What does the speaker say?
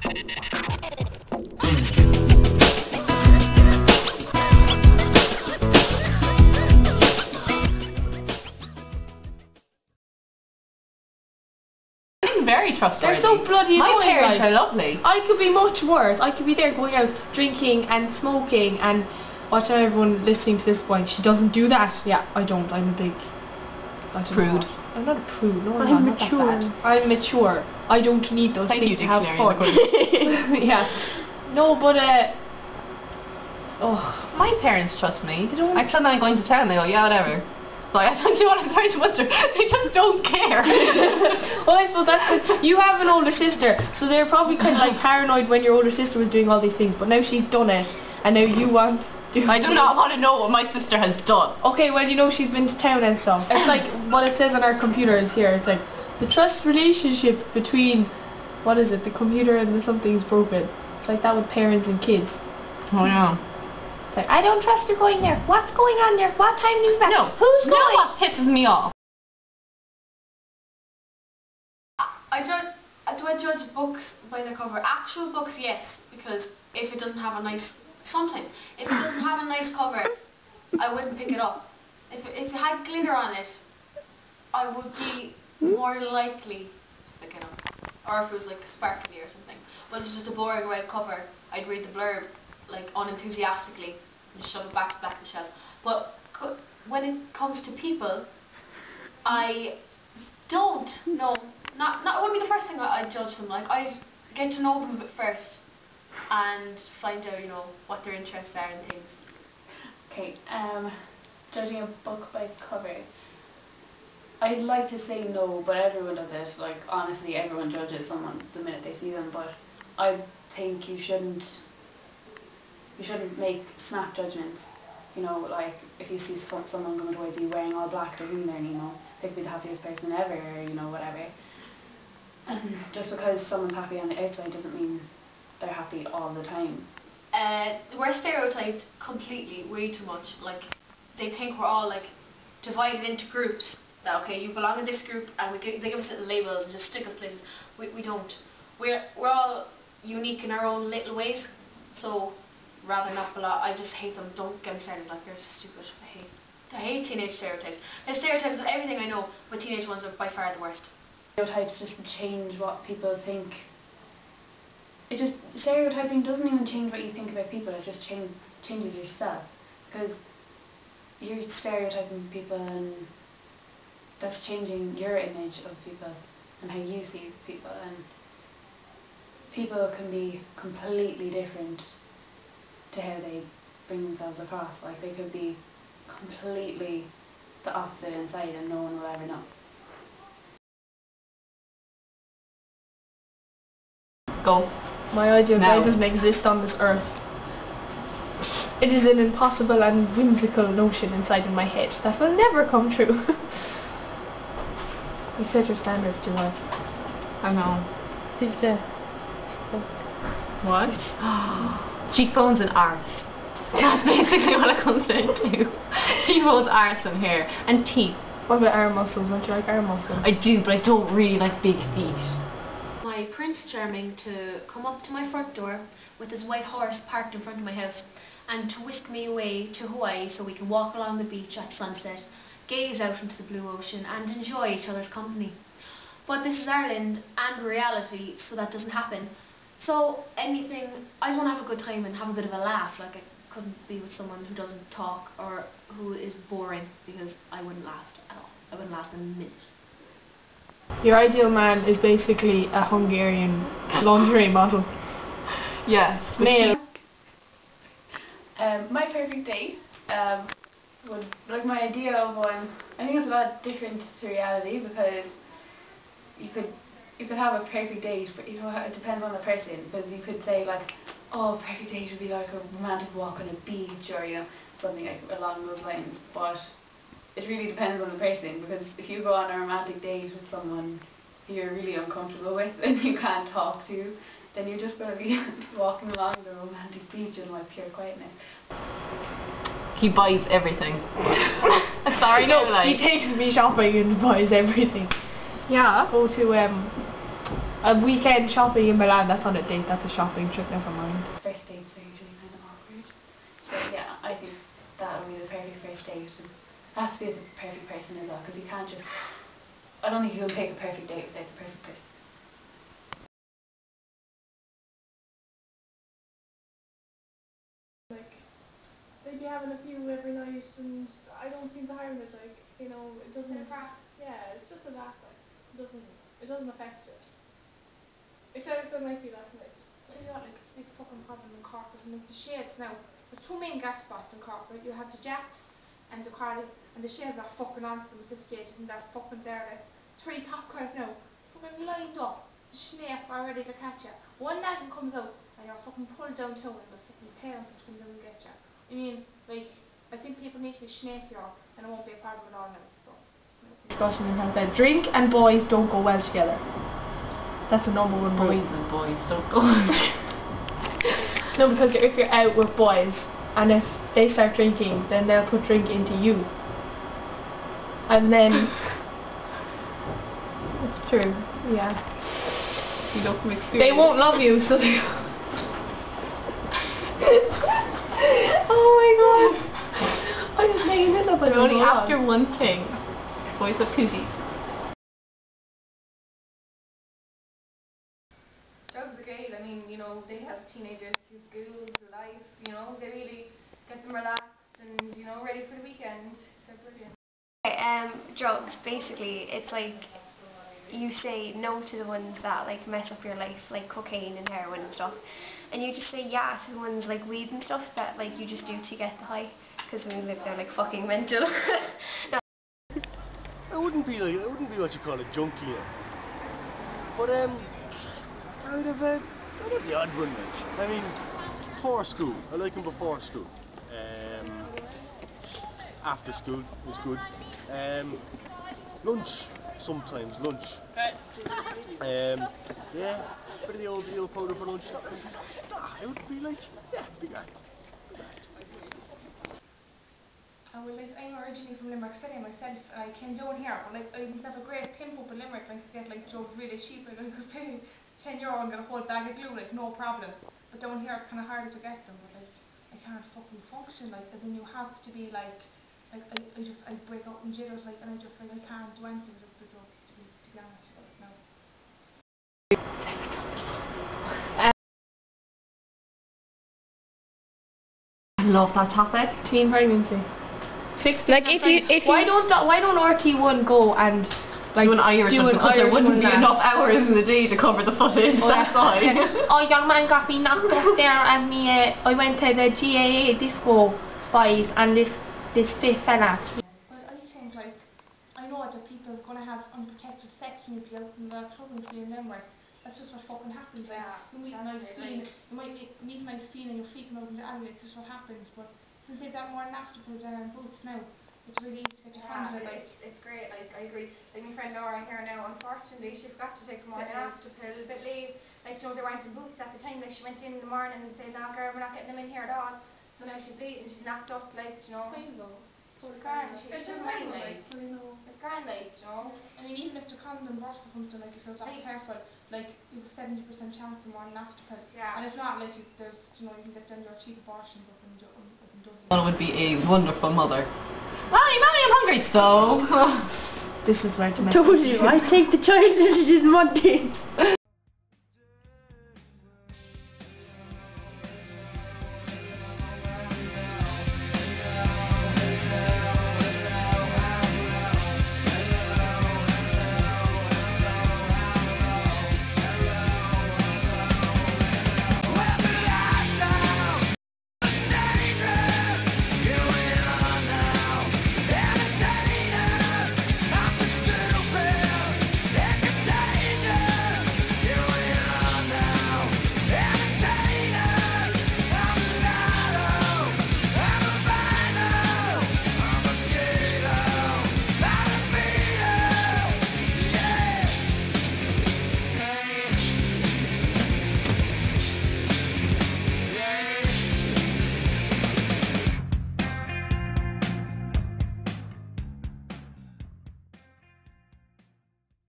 Very trustworthy. They're so bloody My annoying. parents like, are lovely. I could be much worse. I could be there going out drinking and smoking and watch everyone listening to this point. She doesn't do that. Yeah, I don't. I'm a big Prude. I'm not a prude. No, I'm not mature. that bad. I'm mature. I don't need those Thank things you, to have fun. Yeah. No, but my parents trust me. They don't. I tell them I'm going to town. They go, yeah, whatever. Like, I don't know what I'm trying to wonder. They just don't care. Well, I suppose that's it. You have an older sister, so they're probably kind of like paranoid when your older sister was doing all these things, but now she's done it, and now you want to. I do not want to know what my sister has done. Okay, well, you know she's been to town and stuff. It's like what it says on our computers here. It's like the trust relationship between, what is it, the computer and the something's broken. It's like that with parents and kids. Oh no. It's like, I don't trust you going there. What's going on there? What time is that? No. Who's going? No, what pisses me off? Do I judge books by their cover? Actual books, yes, because if it doesn't have a nice, sometimes, if it doesn't have a nice cover, I wouldn't pick it up. If it had glitter on it, I would be more likely to pick it up. Or if it was like sparkly or something. But if it's just a boring red cover, I'd read the blurb like unenthusiastically and just shove it back to the back of the shelf. But when it comes to people, I don't know. It wouldn't be the first thing I'd judge them. Like, I'd get to know them a bit first and find out, you know, what their interests are and things. Okay, judging a book by cover. I'd like to say no, but everyone does it. Like, honestly, everyone judges someone the minute they see them, but I think you shouldn't make snap judgments. You know, like, if you see someone coming towards you wearing all black, doesn't mean, you know, they could be the happiest person ever, or, you know, whatever. And just because someone's happy on the outside doesn't mean they're happy all the time. We're stereotyped completely, way too much. Like, they think we're all, like, divided into groups. That, okay, you belong in this group, and they give us little labels and just stick us places. We don't. We're all unique in our own little ways, so rather not belong. I just hate them. Don't get me started. Like, they're stupid. I hate teenage stereotypes. There's stereotypes of everything I know, but teenage ones are by far the worst. Stereotypes just change what people think. Stereotyping doesn't even change what you think about people, it just changes yourself. Because you're stereotyping people, and that's changing your image of people and how you see people. And people can be completely different to how they bring themselves across. Like, they could be completely the opposite inside and no one will ever know. Go. My ideal Now. guy doesn't exist on this earth. It is an impossible and whimsical notion inside in my head that will never come true. You set your standards too high. I know. What? Cheekbones and arse. That's basically what it comes down to. Cheekbones, arse and hair. And teeth. What about arm muscles? Don't you like arm muscles? I do, but I don't really like big feet. My Prince Charming to come up to my front door with his white horse parked in front of my house and to whisk me away to Hawaii so we can walk along the beach at sunset, gaze out into the blue ocean and enjoy each other's company. But this is Ireland and reality, so that doesn't happen. So anything, I just want to have a good time and have a bit of a laugh. Like, I couldn't be with someone who doesn't talk or who is boring, because I wouldn't last at all. I wouldn't last a minute. Your ideal man is basically a Hungarian lingerie model. Yes. Male. My perfect date would, like, my idea of one, I think it's a lot different to reality, because you could have a perfect date, but, you know, it depends on the person, because you could say, like, oh, a perfect date would be like a romantic walk on a beach, or, you know, something like along those lines. But it really depends on the person, because if you go on a romantic date with someone who you're really uncomfortable with and you can't talk to, then you're just going to be walking along the romantic beach in, like, pure quietness. He buys everything. Sorry, No, he takes me shopping and buys everything. Yeah. Go to A weekend shopping in Milan, that's not a date, that's a shopping trip, never mind. First dates are usually kind of awkward. But yeah, I think that would be the perfect first date. And it has to be with the perfect person as well, because you can't just... I don't think you can pick a perfect date without the perfect person. Like, they'd be having a few every night, and I don't seem to harm it, like, you know, it doesn't... Yeah, it's just a laugh, like, it doesn't affect it. Except if it might be last night. So you got like a big fucking problem in Cork with like the shades now. There's two main gas spots in Cork, right? You have the Jacks and the Carly, and the shades are fucking onto them at this stage, and they're fucking there like 3 cop cars now, fucking lined up, the snake are ready to catch you. One night comes out and you're fucking pulled downtown and the fucking parents will come down and get you. I mean, like, I think people need to be snakier and it won't be a problem at all now. So. Discussion in house that drink and boys don't go well together. That's a number one rule. Boys and boys don't go. No, because if you're out with boys and if they start drinking, then they'll put drink into you. And then... It's true, yeah. You know from experience. They won't love you, so they... Oh my god! I'm just making this up as But only we go after on. one thing. Boys have cooties. Drugs are great. I mean, you know, they help teenagers through school, through life, you know, they really get them relaxed and, you know, ready for the weekend. They're brilliant. Drugs, basically, it's like you say no to the ones that like mess up your life, like cocaine and heroin and stuff, and you just say yeah to the ones like weed and stuff that like you just do to get the high, because when you live there like fucking mental. No. I wouldn't be what you call a junkie, but I'd have the odd one, like. I mean, before school, I like them before school. After school is good. Lunch, sometimes lunch. Yeah, bit of the old powder for lunch. I would be like, yeah, big guy. Well, like, I'm originally from Limerick City myself, and I came down here, but like, I used to have a great pimp up in Limerick, and I could get like drugs really cheap, and I could pay €10 and get a whole bag of glue, like, no problem. But down here it's kind of harder to get them, but like, I can't fucking function, like, and then you have to be like I break out in jitters, like, and I can't do anything with the drugs, to be honest, like, no. I love that topic. Teen pregnancy. Like why don't RT1 go and like do an Irish one, because there wouldn't be enough hours in the day to cover the footage. That's why. Oh, young man got me knocked up there, and me I went to the GAA disco boys, and this fit fella. Well, I think like I know that people are gonna have unprotected sex when you be out in the club and in Limerick. That's just what fucking happens. Like, you meet a nice feeling, you might meet a nice feeling, you're freaking out in the alley. It's just what happens. But since they've got more afterwards and boots now, it's really easy to get your hands on. Like, it's great, like, I agree. Like, my friend Laura here now, unfortunately, she forgot to take the morning after pill, a bit late. Like, you know, there weren't some boots at the time. Like, she went in the morning and said, no, girl, we're not getting them in here at all. So now she's bleeding, she's knocked up, like, you know. It's grand, she's mind, like, it's grand, like, you know. I mean, even if the condom bursts or something, like, if you're that careful, like, you have a 70% chance of morning after pill. Yeah. And if not, like, there's, you know, you can get them your cheap abortions up in Dublin. One would be a wonderful mother. Mommy, I'm hungry, so. This is where to told you, I take the child that it is Monday.